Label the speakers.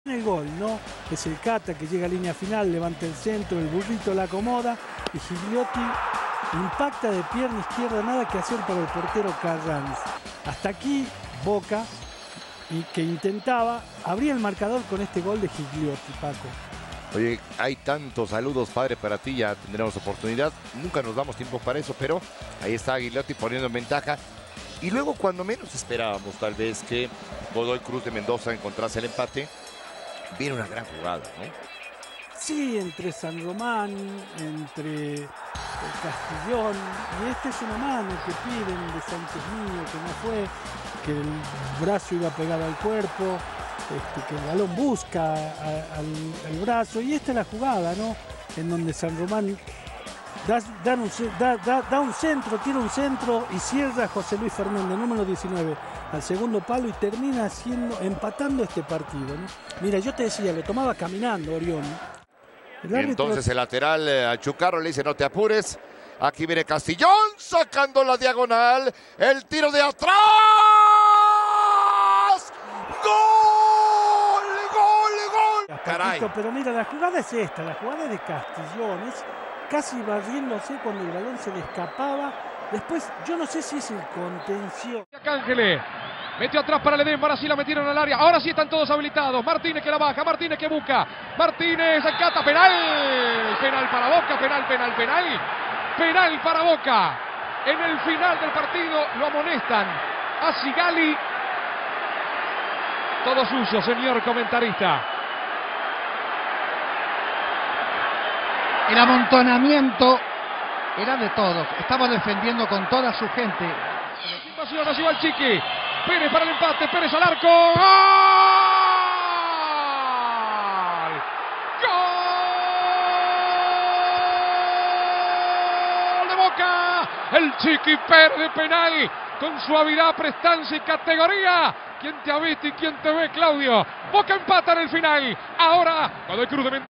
Speaker 1: El gol, ¿no? Es el Cata que llega a línea final, levanta el centro, el burrito la acomoda y Gigliotti impacta de pierna izquierda, nada que hacer para el portero Carranz. Hasta aquí Boca, y que intentaba abrir el marcador con este gol de Gigliotti, Paco.
Speaker 2: Oye, hay tantos saludos, padre, para ti, ya tendremos oportunidad. Nunca nos damos tiempo para eso, pero ahí está Gigliotti poniendo en ventaja. Y luego, cuando menos esperábamos, tal vez, que Godoy Cruz de Mendoza encontrase el empate, viene una gran jugada, ¿no?
Speaker 1: Sí, entre San Román, entre Castellón, y esta es una mano que piden de Sánchez Mío, que no fue, que el brazo iba pegado al cuerpo, que el balón busca al brazo, y esta es la jugada, ¿no? En donde San Román da un centro, tira un centro y cierra José Luis Fernández, número 19, al segundo palo y termina empatando este partido, ¿no? Mira, yo te decía, lo tomaba caminando Orión.
Speaker 2: Entonces el lateral a Chucarro le dice: no te apures. Aquí viene Castillón sacando la diagonal. El tiro de atrás. ¡Gol! ¡Gol! ¡Gol!
Speaker 1: Caray. Pero mira, la jugada es esta. La jugada es de Castillón. Es casi barriéndose cuando el balón se le escapaba. Después, yo no sé si es el contención.
Speaker 3: Ángeles metió atrás para Ledesma, ahora sí la metieron al área, ahora sí están todos habilitados. Martínez que la baja, Martínez que busca, Martínez, Cata, penal, penal para Boca, penal para Boca. En el final del partido lo amonestan a Sigali. Todo suyo, señor comentarista.
Speaker 4: El amontonamiento era de todos, estaba defendiendo con toda su gente.
Speaker 3: Invasión, allí va el Chiqui. Pérez para el empate, Pérez al arco. ¡Gol! ¡Gol de Boca! El Chiqui Pérez de penal, con suavidad, prestancia y categoría. ¿Quién te ha visto y quién te ve, Claudio? Boca empata en el final. Ahora, Godoy Cruz de Mendoza.